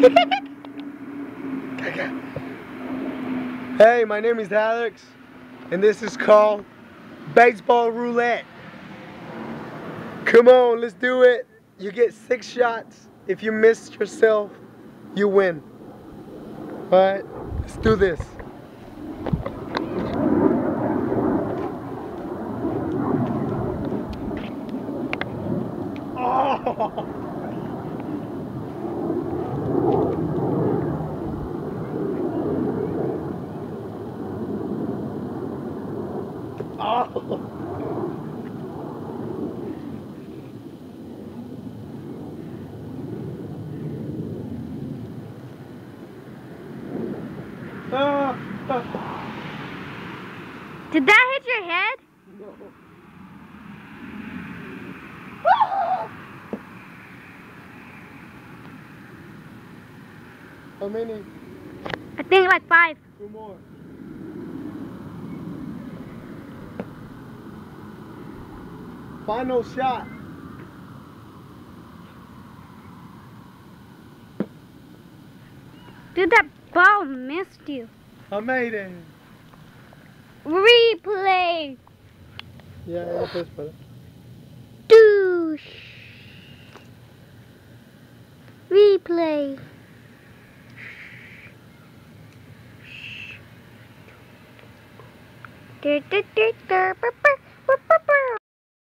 Hey, my name is Alex, and this is called Baseball Roulette. Come on, let's do it. You get 6 shots. If you miss yourself, you win. Alright, let's do this. Oh! Oh! Did that hit your head? No. How many? I think like 5. 2 more. Final shot. Dude, that ball missed you. I made it. Replay. Yeah, eso es para. Douche. Replay. Shh.